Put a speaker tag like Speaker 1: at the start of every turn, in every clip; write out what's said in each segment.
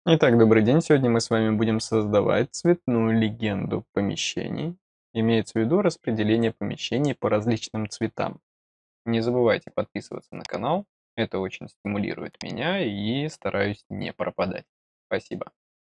Speaker 1: Итак, добрый день. Сегодня мы с вами будем создавать цветную легенду помещений. Имеется в виду распределение помещений по различным цветам. Не забывайте подписываться на канал. Это очень стимулирует меня и стараюсь не пропадать. Спасибо.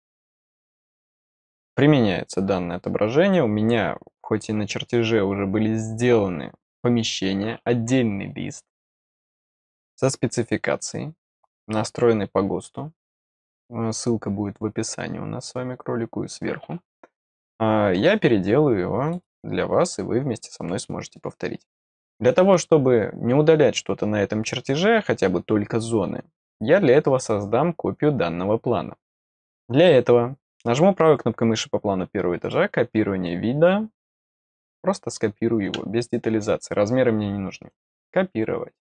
Speaker 1: Применяется данное отображение. У меня, хоть и на чертеже уже были сделаны помещения, отдельный лист со спецификацией, настроенный по ГОСТу. Ссылка будет в описании у нас с вами к ролику и сверху. Я переделаю его для вас, и вы вместе со мной сможете повторить. Для того, чтобы не удалять что-то на этом чертеже, хотя бы только зоны, я для этого создам копию данного плана. Для этого нажму правой кнопкой мыши по плану первого этажа, копирование вида, просто скопирую его, без детализации, размеры мне не нужны. Копировать.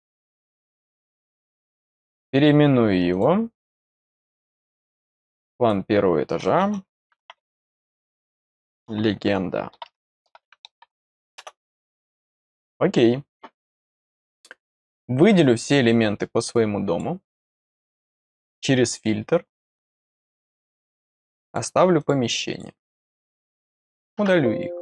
Speaker 1: Переименую его. План первого этажа. Легенда. Окей. Выделю все элементы по своему дому. Через фильтр оставлю помещение. Удалю их.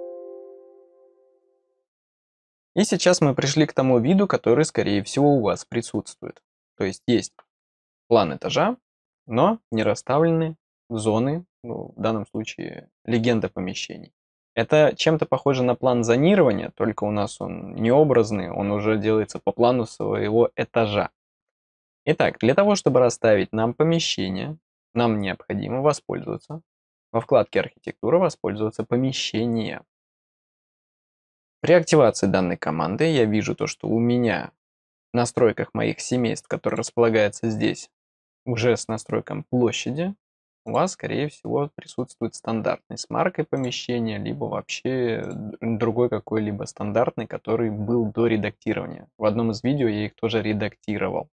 Speaker 1: И сейчас мы пришли к тому виду, который, скорее всего, у вас присутствует. То есть план этажа, но не расставлены зоны, в данном случае легенда помещений. Это чем-то похоже на план зонирования, только у нас он не образный, он уже делается по плану своего этажа. Итак, для того, чтобы расставить нам помещение, нам необходимо воспользоваться во вкладке «Архитектура» воспользоваться помещением. При активации данной команды я вижу то, что у меня в настройках моих семейств, которые располагаются здесь, уже с настройком площади, у вас, скорее всего, присутствует стандартный с маркой помещения, либо вообще другой какой-либо стандартный, который был до редактирования. В одном из видео я их тоже редактировал.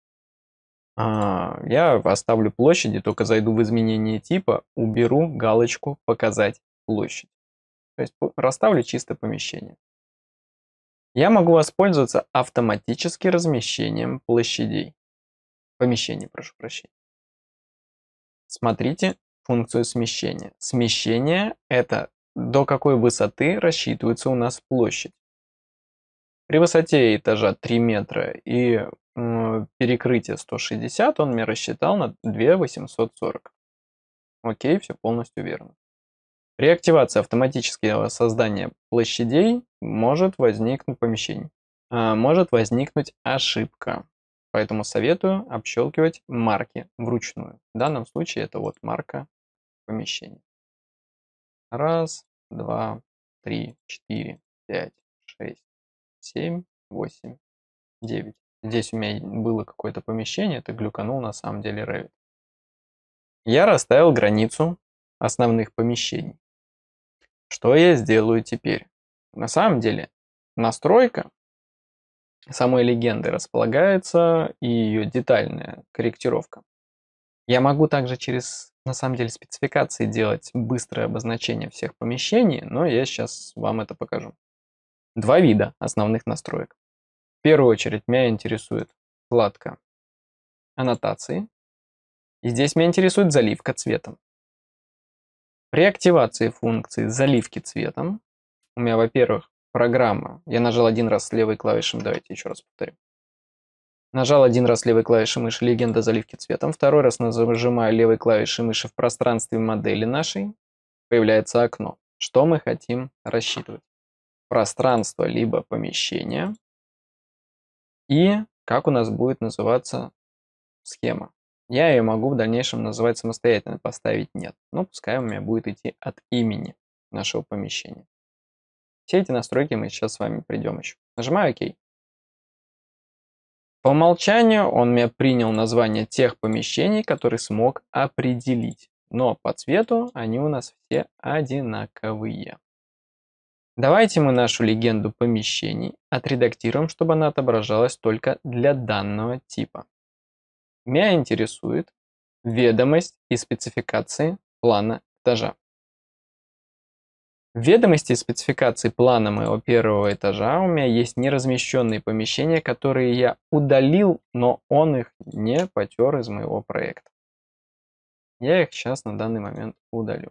Speaker 1: Я оставлю площади, только зайду в изменение типа, уберу галочку «Показать площадь». То есть расставлю чисто помещение. Я могу воспользоваться автоматически размещением площадей. Помещений, прошу прощения. Смотрите функцию смещения. Смещение – это до какой высоты рассчитывается у нас площадь. При высоте этажа 3 метра и перекрытие 160 он мне рассчитал на 2840. Окей, все полностью верно. При активации автоматического создания площадей может возникнуть может возникнуть ошибка. Поэтому советую общелкивать марки вручную. В данном случае это вот марка помещения. 1, 2, 3, 4, 5, 6, 7, 8, 9. Здесь у меня было какое-то помещение, это глюканул на самом деле Revit. Я расставил границу основных помещений. Что я сделаю теперь? На самом деле настройка самой легенды располагается и ее детальная корректировка. Я могу также через, на самом деле, спецификации делать быстрое обозначение всех помещений, но я сейчас вам это покажу. Два вида основных настроек. В первую очередь меня интересует вкладка аннотации. И здесь меня интересует заливка цветом. При активации функции заливки цветом у меня, во-первых, программа. Я нажал один раз левой клавишей, давайте еще раз повторю. Нажал один раз левой клавишей мыши легенда заливки цветом. Второй раз нажимаю левой клавишей мыши в пространстве модели нашей. Появляется окно. Что мы хотим рассчитывать? Пространство либо помещение. И как у нас будет называться схема. Я ее могу в дальнейшем называть самостоятельно, поставить нет. Но пускай у меня будет идти от имени нашего помещения. Все эти настройки мы сейчас с вами придем еще. Нажимаю ОК. По умолчанию он меня принял название тех помещений, которые смог определить. Но по цвету они у нас все одинаковые. Давайте мы нашу легенду помещений отредактируем, чтобы она отображалась только для данного типа. Меня интересует ведомость и спецификации плана этажа. В ведомости и спецификации плана моего первого этажа у меня есть неразмещенные помещения, которые я удалил, но он их не потер из моего проекта. Я их сейчас на данный момент удалю.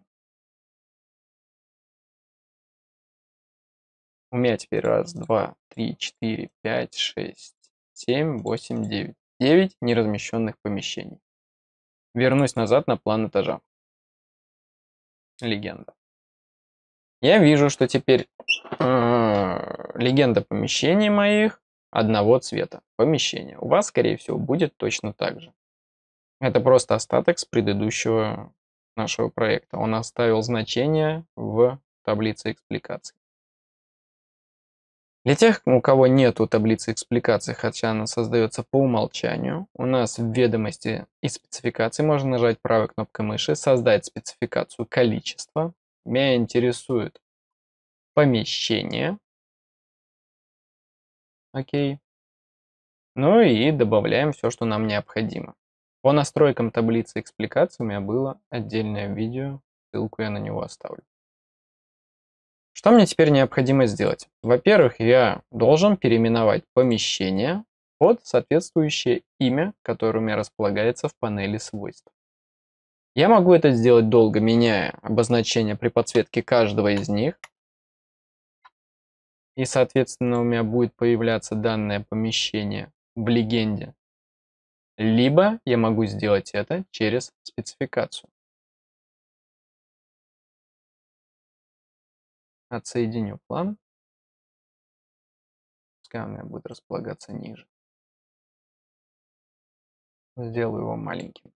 Speaker 1: У меня теперь раз, два, три, четыре, пять, шесть, семь, восемь, девять. 9 неразмещенных помещений. Вернусь назад на план этажа. Легенда. Я вижу, что теперь легенда помещений моих одного цвета. Помещение. У вас, скорее всего, будет точно так же. Это просто остаток с предыдущего нашего проекта. Он оставил значение в таблице экспликаций. Для тех, у кого нету таблицы экспликаций, хотя она создается по умолчанию, у нас в ведомости и спецификации можно нажать правой кнопкой мыши, создать спецификацию количества. Меня интересует помещение. Окей. Ну и добавляем все, что нам необходимо. По настройкам таблицы экспликаций у меня было отдельное видео, ссылку я на него оставлю. Что мне теперь необходимо сделать? Во-первых, я должен переименовать помещение под соответствующее имя, которое у меня располагается в панели свойств. Я могу это сделать долго, меняя обозначение при подсветке каждого из них. И, соответственно, у меня будет появляться данное помещение в легенде. Либо я могу сделать это через спецификацию. Отсоединю план. Пускай у меня будет располагаться ниже. Сделаю его маленьким.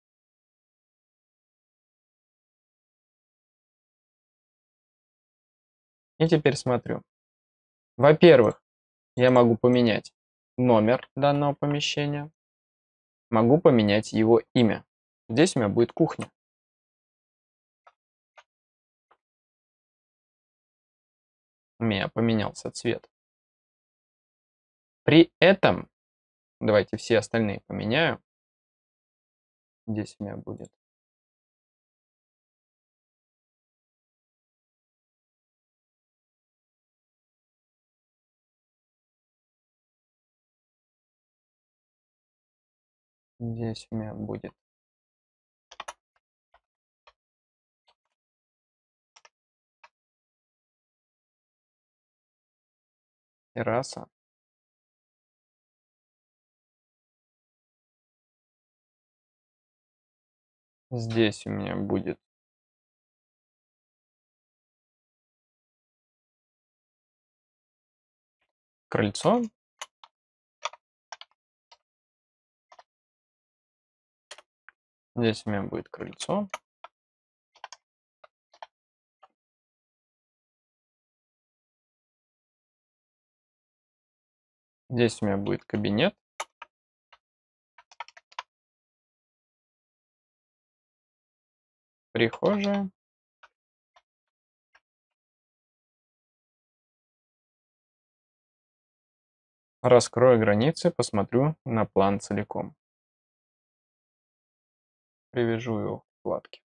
Speaker 1: И теперь смотрю. Во-первых, я могу поменять номер данного помещения. Могу поменять его имя. Здесь у меня будет кухня. У меня поменялся цвет. При этом, давайте все остальные поменяю. Здесь у меня будет здесь у меня будет терраса. Здесь у меня будет крыльцо. Здесь у меня будет крыльцо. Здесь у меня будет кабинет. Прихожая. Раскрою границы, посмотрю на план целиком. Привяжу его к вкладке.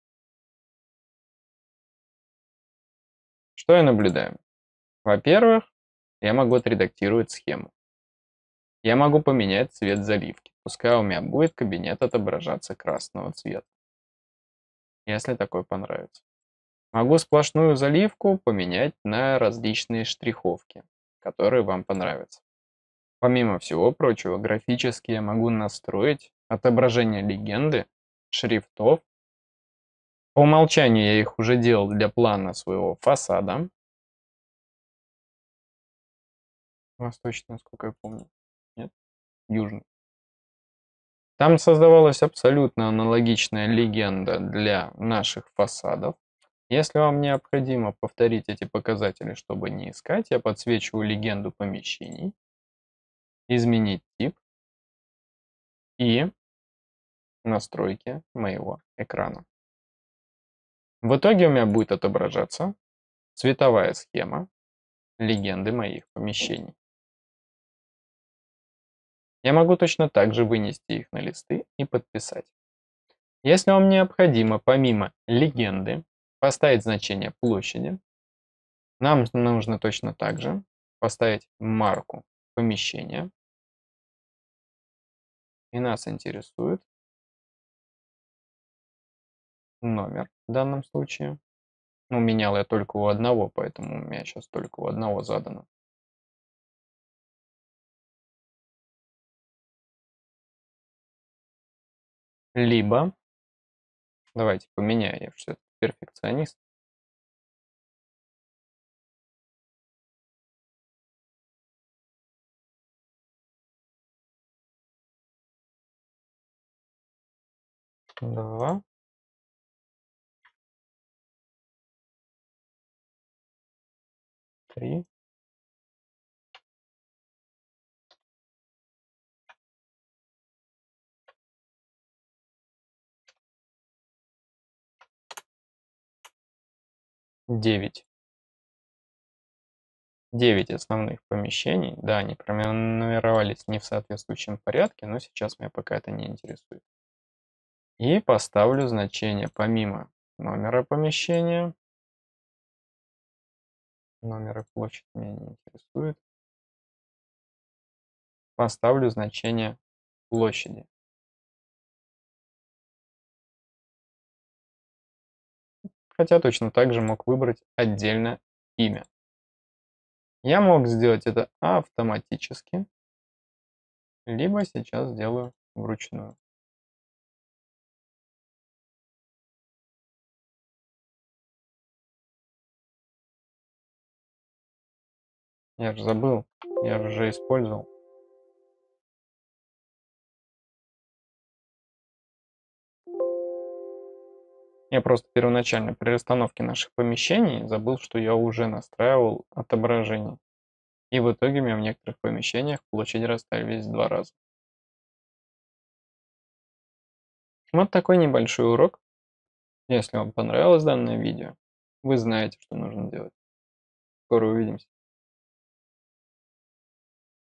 Speaker 1: Что я наблюдаю? Во-первых, я могу отредактировать схему. Я могу поменять цвет заливки. Пускай у меня будет кабинет отображаться красного цвета, если такой понравится. Могу сплошную заливку поменять на различные штриховки, которые вам понравятся. Помимо всего прочего, графически я могу настроить отображение легенды, шрифтов. По умолчанию я их уже делал для плана своего фасада. Восточный, насколько я помню. Нет? Южный. Там создавалась абсолютно аналогичная легенда для наших фасадов. Если вам необходимо повторить эти показатели, чтобы не искать, я подсвечиваю легенду помещений, изменить тип и настройки моего экрана. В итоге у меня будет отображаться цветовая схема легенды моих помещений. Я могу точно так же вынести их на листы и подписать. Если вам необходимо помимо легенды поставить значение площади, нам нужно точно так же поставить марку помещения. И нас интересует номер в данном случае. Ну, менял я только у одного, поэтому у меня сейчас только у одного задано. Либо, давайте поменяю, я все-таки перфекционист. Два, 3, 9. 9 основных помещений. Да, они пронумеровались не в соответствующем порядке, но сейчас меня пока это не интересует. И поставлю значение помимо номера помещения. Номер и площадь меня не интересует. Поставлю значение площади. Хотя точно так же мог выбрать отдельно имя. Я мог сделать это автоматически, либо сейчас сделаю вручную. Я же забыл, я уже использовал. Я просто первоначально при расстановке наших помещений забыл, что я уже настраивал отображение. И в итоге у меня в некоторых помещениях площади расставились в 2 раза. Вот такой небольшой урок. Если вам понравилось данное видео, вы знаете, что нужно делать. Скоро увидимся.